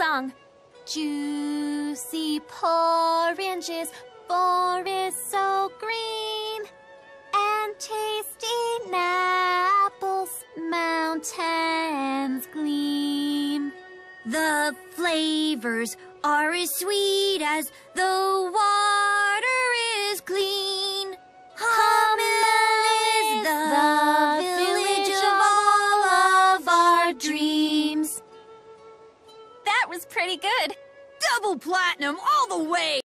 song. Juicy oranges, forest so green, and tasty apples, mountains gleam. The flavors are as sweet as the water is clean. Hummel is the village of all of our dreams. That was pretty good. Double platinum all the way!